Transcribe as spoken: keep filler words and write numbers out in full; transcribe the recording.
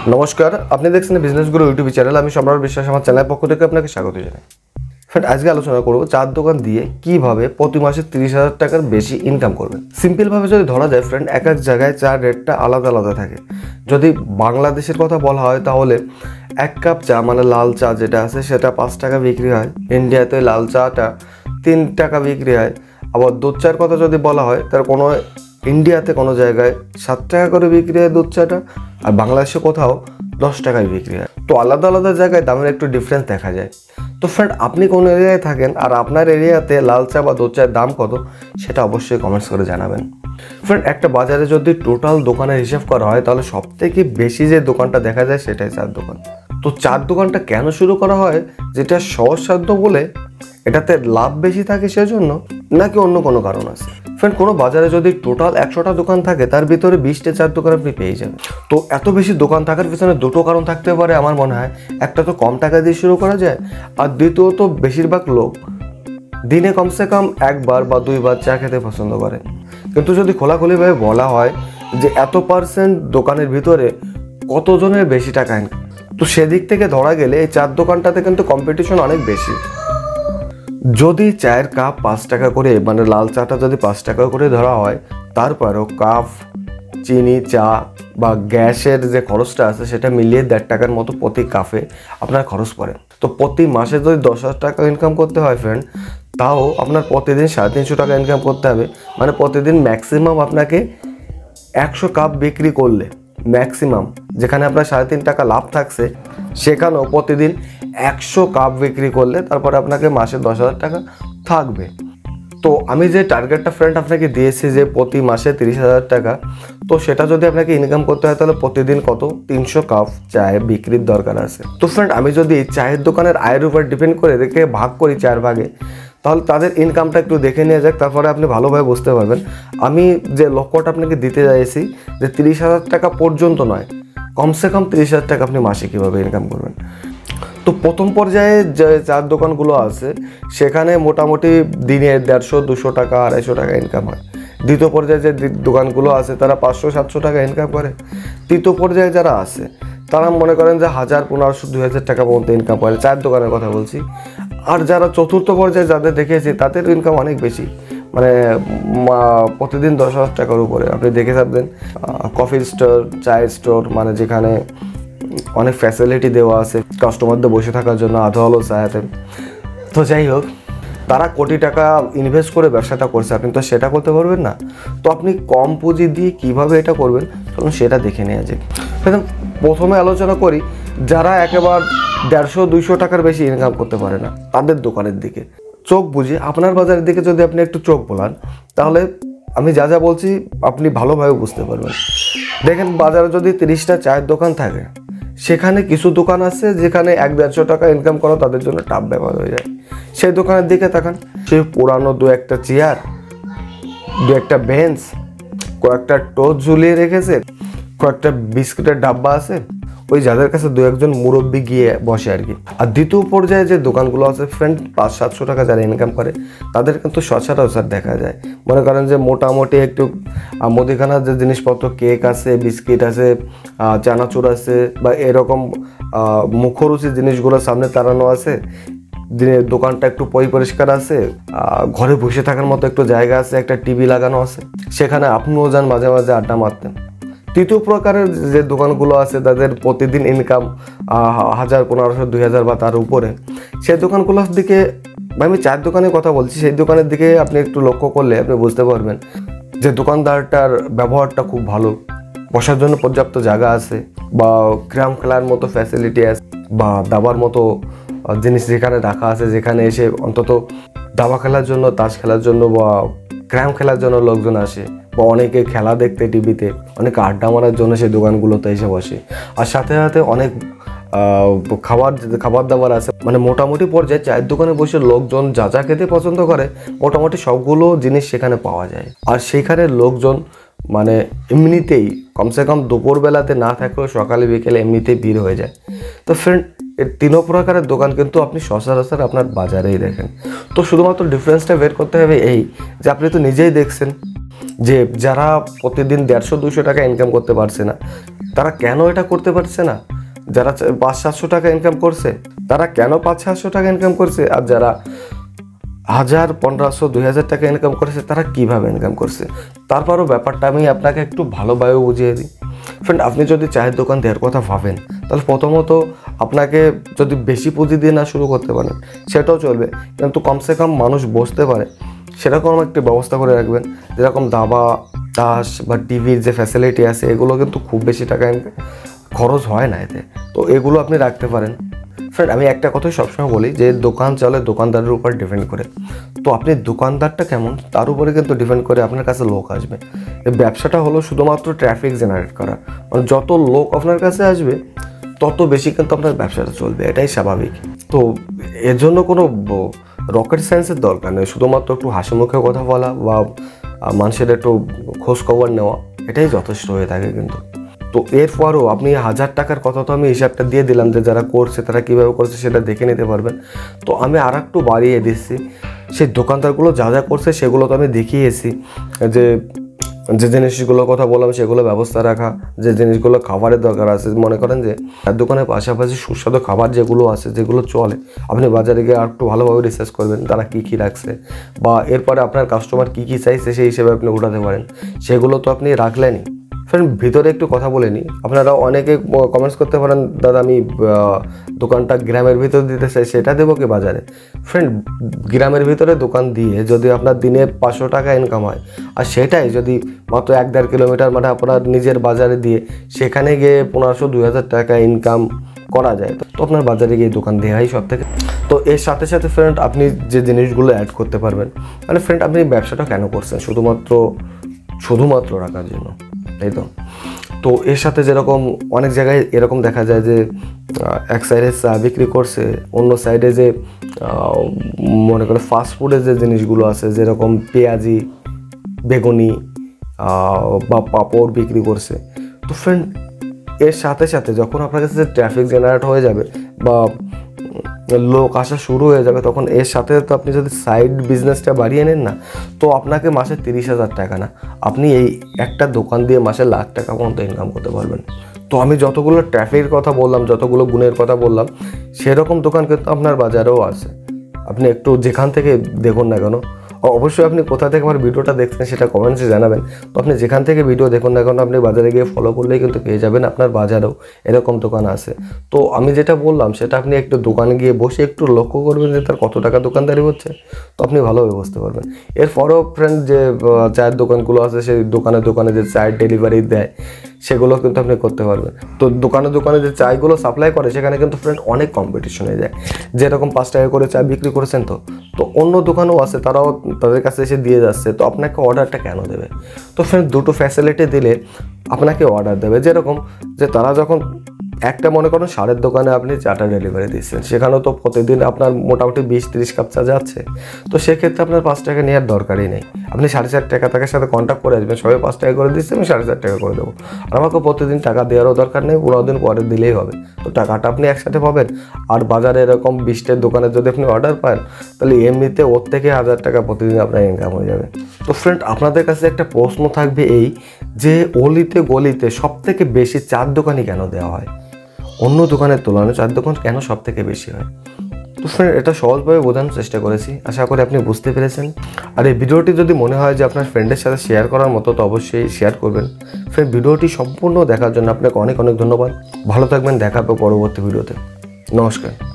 नमस्कार अपनी देखছেন बिजनेस गुरु यूट्यूब चैनल আমি সম্রাট বিশ্বাস আমার চ্যানেলের পক্ষ থেকে আপনাকে স্বাগত জানাই। फ्रेंड আজকে আলোচনা করব চার দোকান দিয়ে কিভাবে প্রতি মাসে ত্রিশ হাজার টাকার বেশি ইনকাম করবেন। সিম্পল ভাবে যদি ধরা যায় ফ্রেন্ড এক এক জায়গায় চার রেটটা আলাদা আলাদা থাকে। যদি বাংলাদেশের কথা বলা হয় তাহলে এক কাপ চা মানে লাল চা যেটা আছে সেটা পাঁচ টাকা বিক্রি হয়। ইন্ডিয়াতে লাল চাটা তিন টাকা বিক্রি হয়। আবার দুধ চার কথা যদি বলা হয় তার কোনো ইন্ডিয়াতে কোনো জায়গায় সাত টাকা করে বিক্রি হয় দুধ চাটা, আর বাংলাদেশে কোথাও দশ টাকায় বিক্রি হয়। তো আলাদা আলাদা জায়গায় দামের একটু ডিফারেন্স দেখা যায়। তো ফ্রেন্ড আপনি কোন এরিয়ায় থাকেন আর আপনার এরিয়াতে লাল চা বা দুধ চায়ের দাম কত সেটা অবশ্যই কমেন্টস করে জানাবেন। ফ্রেন্ড একটা বাজারে যদি টোটাল দোকানের হিসাব করা হয় তাহলে সব থেকে বেশি যে দোকানটা দেখা যায় সেটাই চার দোকান। তো চার দোকানটা কেন শুরু করা হয়, যেটা সহজসাধ্য বলে এটাতে লাভ বেশি থাকে সেজন্য, নাকি অন্য কোনো কারণ আছে? ফ্রেন্ড কোনো বাজারে যদি টোটাল একশোটা দোকান থাকে তার ভিতরে বিশটা চার দোকান আপনি পেয়ে যাবেন। তো এত বেশি দোকান থাকার পিছনে দুটো কারণ থাকতে পারে আমার মনে হয়। একটা তো কম টাকা দিয়ে শুরু করা যায়, আর দ্বিতীয়ত বেশিরভাগ লোক দিনে কমসে কম একবার বা দুইবার চা খেতে পছন্দ করে। কিন্তু যদি খোলাখুলিভাবে বলা হয় যে এত পার্সেন্ট দোকানের ভিতরে কতজনের বেশি টাকা ইনকাম, তো সেদিক থেকে ধরা গেলে এই চার দোকানটাতে কিন্তু কম্পিটিশন অনেক বেশি। যদি চায়ের কাপ পাঁচ টাকা করে মানে লাল চাটা যদি পাঁচ টাকা করে ধরা হয়, তারপরেও কাপ চিনি চা বা গ্যাসের যে খরচটা আছে সেটা মিলিয়ে দেড় টাকার মতো প্রতি কাপে আপনার খরচ পড়ে। তো প্রতি মাসে যদি দশ হাজার টাকা ইনকাম করতে হয় ফ্রেন্ড, তাও আপনার প্রতিদিন সাড়ে তিনশো টাকা ইনকাম করতে হবে। মানে প্রতিদিন ম্যাক্সিমাম আপনাকে একশো কাপ বিক্রি করলে ম্যাক্সিমাম যেখানে আপনার সাড়ে তিন টাকা লাভ থাকছে সেখানেও প্রতিদিন একশো কাপ বিক্রি করলে তারপরে আপনাকে মাসে দশ হাজার টাকা থাকবে। তো আমি যে টার্গেটটা ফ্রেন্ড আপনাকে দিয়েছি যে প্রতি মাসে তিরিশ হাজার টাকা, তো সেটা যদি আপনাকে ইনকাম করতে হয় তাহলে প্রতিদিন কত তিনশো কাপ চায় বিক্রির দরকার আছে। তো ফ্রেন্ড আমি যদি চায়ের দোকানের আয়ের উপর ডিপেন্ড করে দেখে ভাগ করি চার ভাগে, তাহলে তাদের ইনকামটা একটু দেখে নিয়ে যাক, তারপরে আপনি ভালোভাবে বুঝতে পারবেন। আমি যে লক্ষ্যটা আপনাকে দিতে চাইছি যে তিরিশ হাজার টাকা পর্যন্ত নয়, কমসে কম তিরিশ হাজার টাকা আপনি মাসে কীভাবে ইনকাম করবেন। তো প্রথম পর্যায়ে যে চার দোকানগুলো আছে সেখানে মোটামুটি দিনে দেড়শো দুশো টাকা আড়াইশো টাকা ইনকাম হয়। দ্বিতীয় পর্যায়ে যে দোকানগুলো আছে তারা পাঁচশো সাতশো টাকা ইনকাম করে। তৃতীয় পর্যায়ে যারা আছে তারা মনে করেন যে হাজার পনেরোশো দুই হাজার টাকা পর্যন্ত ইনকাম করে, চার দোকানের কথা বলছি। আর যারা চতুর্থ পর্যায়ে যাদের দেখেছি তাদের ইনকাম অনেক বেশি, মানে প্রতিদিন দশ হাজার টাকার উপরে। আপনি দেখে থাকবেন কফি স্টোর, চায়ের স্টোর, মানে যেখানে অনেক ফ্যাসিলিটি দেওয়া আছে কাস্টমারদের বসে থাকার জন্য আধো আলো চায়াতে। তো যাই হোক, তারা কোটি টাকা ইনভেস্ট করে ব্যবসাটা করছে, আপনি তো সেটা করতে পারবেন না। তো আপনি কম পুঁজি দিয়ে কিভাবে এটা করবেন তখন সেটা দেখে নেওয়া যায়। প্রথমে আলোচনা করি যারা একেবারে দেড়শো দুইশো টাকার বেশি ইনকাম করতে পারে না তাদের দোকানের দিকে চোখ বুঝে। আপনার বাজারের দিকে যদি আপনি একটু চোখ বোলান তাহলে আমি যা যা বলছি আপনি ভালোভাবে বুঝতে পারবেন। দেখেন বাজারে যদি তিরিশটা চায়ের দোকান থাকে সেখানে কিছু দোকান আছে যেখানে এক দেড়শো টাকা ইনকাম করা তাদের জন্য টাফ ব্যাপার হয়ে যায়। সেই দোকানের দিকে তাকান, সে পুরানো দু একটা চেয়ার, দু একটা বেঞ্চ, কয়েকটা টোস্ট ঝুলিয়ে রেখেছে, কয়েকটা বিস্কুটের ডাব্বা আছে, ওই যাদের কাছে দু একজন মুরব্বী গিয়ে বসে আর কি। আর দ্বিতীয় পর্যায়ে যে দোকানগুলো আছে ফ্রেন্ড পাঁচ সাতশো টাকা যারা ইনকাম করে তাদের কিন্তু সচরাচর দেখা যায়। মনে করেন যে মোটামুটি একটু মুদিখানার যে জিনিসপত্র, কেক আছে, বিস্কিট আছে, চানাচুর আছে, বা এরকম মুখরুচি জিনিসগুলো সামনে তাড়ানো আছে, দিনের দোকানটা একটু পরি পরিষ্কার আছে, ঘরে বসে থাকার মতো একটু জায়গা আছে, একটা টিভি লাগানো আছে, সেখানে আপনিও যান মাঝে মাঝে আড্ডা মারতে। তৃতীয় প্রকারের যে দোকানগুলো আছে তাদের প্রতিদিন ইনকাম হাজার পনেরোশো দুই হাজার বা তার উপরে, সেই দোকানগুলোর দিকে আমি চার দোকানের কথা বলছি, সেই দোকানের দিকে আপনি একটু লক্ষ্য করলে আপনি বুঝতে পারবেন যে দোকানদারটার ব্যবহারটা খুব ভালো, বসার জন্য পর্যাপ্ত জায়গা আছে, বা ক্যারাম খেলার মতো ফ্যাসিলিটি আছে, বা দাবার মতো জিনিস যেখানে রাখা আছে, যেখানে এসে অন্তত দাবা খেলার জন্য, তাস খেলার জন্য বা ক্যারাম খেলার জন্য লোকজন আসে, বা অনেকে খেলা দেখতে টিভিতে, অনেকে আড্ডা মারার জন্য সেই দোকানগুলোতে এসে বসে। আর সাথে সাথে অনেক খাবার খাবার দাবার আছে, মানে মোটামুটি পর্যায়ে চায়ের দোকানে বসে লোকজন যা যা খেতে পছন্দ করে মোটামুটি সবগুলো জিনিস সেখানে পাওয়া যায়। আর সেখানে লোকজন মানে এমনিতেই কমসে কম দুপুরবেলাতে না থাকলেও সকালে বিকেলে এমনিতেই ভিড় হয়ে যায়। তো ফ্রেন্ড এর তিনও প্রকারের দোকান কিন্তু আপনি সচরাচর আপনার বাজারেই দেখেন। তো শুধুমাত্র ডিফারেন্সটা বের করতে হবে এই যে আপনি তো নিজেই দেখছেন যে যারা প্রতিদিন দেড়শো দুশো টাকা ইনকাম করতে পারছে না, তারা কেন এটা করতে পারছে না? যারা পাঁচ সাতশো টাকা ইনকাম করছে তারা কেন পাঁচ সাতশো টাকা ইনকাম করছে? আর যারা হাজার পনেরোশো দুই হাজার টাকা ইনকাম করেছে তারা কিভাবে ইনকাম করছে? তারপরও ব্যাপারটা আমি আপনাকে একটু ভালোভাবে বুঝিয়ে দিই। ফ্রেন্ড, আপনি যদি চায়ের দোকান দেওয়ার কথা ভাবেন, তাহলে প্রথমত আপনাকে যদি বেশি পুঁজি দিয়ে না শুরু করতে পারেন সেটাও চলবে, কিন্তু কমসে কম মানুষ বসতে পারে সেরকম একটি ব্যবস্থা করে রাখবেন। যেরকম দাবা, তাস বা টিভির যে ফ্যাসিলিটি আছে, এগুলো কিন্তু খুব বেশি টাকা খরচ হয় না এতে, তো এগুলো আপনি রাখতে পারেন। ফ্রেন্ড, আমি একটা কথাই সবসময় বলি যে দোকান চলে দোকানদারের উপর ডিপেন্ড করে। তো আপনি দোকানদারটা কেমন তার উপরে কিন্তু ডিপেন্ড করে আপনার কাছে লোক আসবে। এই ব্যবসাটা হলো শুধুমাত্র ট্রাফিক জেনারেট করা, মানে যত লোক আপনার কাছে আসবে তত বেশি কিন্তু আপনার ব্যবসাটা চলবে, এটাই স্বাভাবিক। তো এর জন্য কোনো রকেট সায়েন্সের দরকার নেই, শুধুমাত্র একটু হাসি মুখে কথা বলা বা মানুষের একটু খোঁজ খবর নেওয়া, এটাই যথেষ্ট হয়ে থাকে কিন্তু। তো এরপরও আপনি হাজার টাকার কথা তো আমি হিসাবটা দিয়ে দিলাম যে যারা করছে তারা কীভাবে করছে সেটা দেখে নিতে পারবেন। তো আমি আর একটু বাড়িয়ে দিচ্ছি, সেই দোকানদারগুলো যা যা করছে সেগুলো তো আমি দেখিয়েছি, যে যে জিনিসগুলোর কথা বললাম সেগুলো ব্যবস্থা রাখা, যে জিনিসগুলো খাবারের দরকার আছে, মনে করেন যে তার দোকানের পাশাপাশি সুস্বাদু খাবার যেগুলো আছে যেগুলো চলে, আপনি বাজারে গিয়ে আর একটু ভালোভাবে রিসার্চ করবেন তারা কী কী রাখছে, বা এরপরে আপনার কাস্টমার কী কী চাইছে সেই হিসেবে আপনি উঠাতে পারেন, সেগুলো তো আপনি রাখলেনই। ফ্রেন্ড, ভিতরে একটু কথা বলে নিই। আপনারা অনেকে কমেন্টস করতে পারেন, দাদা আমি দোকানটা গ্রামের ভিতরে দিতে চাই, সেটা দেবো কি বাজারে? ফ্রেন্ড, গ্রামের ভিতরে দোকান দিয়ে যদি আপনার দিনে পাঁচশো টাকা ইনকাম হয়, আর সেটাই যদি মাত্র এক দেড় কিলোমিটার মানে আপনার নিজের বাজারে দিয়ে সেখানে গিয়ে পনেরোশো দুই হাজার টাকা ইনকাম করা যায়, তো আপনার বাজারে গিয়ে দোকান দেওয়াই সব থেকে। তো এর সাথে সাথে ফ্রেন্ড আপনি যে জিনিসগুলো অ্যাড করতে পারবেন, মানে ফ্রেন্ড আপনি ব্যবসাটা কেন করছেন? শুধুমাত্র শুধুমাত্র রাখার জন্য, তাই তো? তো এর সাথে যেরকম অনেক জায়গায় এরকম দেখা যায় যে এক সাইডে চা বিক্রি করছে, অন্য সাইডে যে মনে করে ফাস্টফুডের যে জিনিসগুলো আছে যেরকম পেঁয়াজি, বেগুনি বা পাঁপড় বিক্রি করছে। তো ফ্রেন্ড, এর সাথে সাথে যখন আপনার কাছে ট্রাফিক জেনারেট হয়ে যাবে বা লোক আসা শুরু হয়ে যাবে, তখন এর সাথে তো আপনি যদি সাইড বিজনেসটা বাড়িয়ে নেন না, তো আপনাকে মাসে তিরিশ হাজার টাকা না, আপনি এই একটা দোকান দিয়ে মাসে লাখ টাকা পর্যন্ত ইনকাম করতে পারবেন। তো আমি যতগুলো ট্রাফিকের কথা বললাম, যতগুলো গুণের কথা বললাম, সেরকম দোকান কিন্তু আপনার বাজারেও আছে। আপনি একটু যেখান থেকে দেখুন না কেন, অবশ্যই আপনি কোথা থেকে আমার ভিডিওটা দেখছেন সেটা কমেন্টসে জানাবেন। তো আপনি যেখান থেকে ভিডিও দেখুন না কেন, আপনি বাজারে গিয়ে ফলো করলেই কিন্তু পেয়ে যাবেন আপনার বাজারেও এরকম দোকান আছে। তো আমি যেটা বললাম সেটা আপনি একটু দোকানে গিয়ে বসে একটু লক্ষ্য করবেন যে তার কত টাকা দোকানদারি হচ্ছে, তো আপনি ভালোভাবে বুঝতে পারবেন। এরপরেও ফ্রেন্ড যে চায়ের দোকানগুলো আছে সেই দোকানে দোকানে যে চায়ের ডেলিভারি দেয় সেগুলো কিন্তু আপনি করতে পারবেন। তো দোকানে দোকানে যে চায়গুলো সাপ্লাই করে সেখানে কিন্তু ফ্রেন্ড অনেক কম্পিটিশন হয়ে যায়। যেরকম পাঁচ টাকা করে চা বিক্রি করেছেন, তো তো অন্য দোকানও আছে, তারাও তাদের কাছে এসে দিয়ে যাচ্ছে, তো আপনাকে অর্ডারটা কেন দেবে? তো ফ্রেন্ড, দুটো ফ্যাসিলিটি দিলে আপনাকে অর্ডার দেবে। যেরকম যে তারা যখন একটা মনে করেন সারের দোকানে আপনি চাটা ডেলিভারি দিচ্ছেন, সেখানেও তো প্রতিদিন আপনার মোটামুটি বিশ তিরিশ কাপ চা যাচ্ছে, তো সেক্ষেত্রে আপনার পাঁচ টাকা নেওয়ার দরকারই নেই। আপনি সাড়ে চার টাকা তাদের সাথে কন্ট্যাক্ট করে আসবেন, সবাই পাঁচ টাকা করে দিচ্ছে, আমি সাড়ে চার টাকা করে দেবো, আর আমাকে প্রতিদিন টাকা দেওয়ারও দরকার নেই, পনেরো দিন পরে দিলেই হবে, তো টাকাটা আপনি একসাথে পাবেন। আর বাজারে এরকম বিশটার দোকানে যদি আপনি অর্ডার পান, তাহলে এমনিতে ওর থেকে হাজার টাকা প্রতিদিন আপনার ইনকাম হয়ে যাবে। তো ফ্রেন্ড, আপনাদের কাছে একটা প্রশ্ন থাকবে এই যে অলিতে গলিতে সব থেকে বেশি চার দোকানই কেন দেওয়া হয়? অন্য দোকানের তুলনায় চার দোকান কেন সব থেকে বেশি হয়? তো ফ্রেন্ড, এটা সহজভাবে বোঝানোর চেষ্টা করেছি, আশা করি আপনি বুঝতে পেরেছেন। আর এই ভিডিওটি যদি মনে হয় যে আপনার ফ্রেন্ডের সাথে শেয়ার করার মতো, তো অবশ্যই শেয়ার করবেন। ফ্রেন্ড, ভিডিওটি সম্পূর্ণ দেখার জন্য আপনাকে অনেক অনেক ধন্যবাদ। ভালো থাকবেন, দেখা হবে পরবর্তী ভিডিওতে। নমস্কার।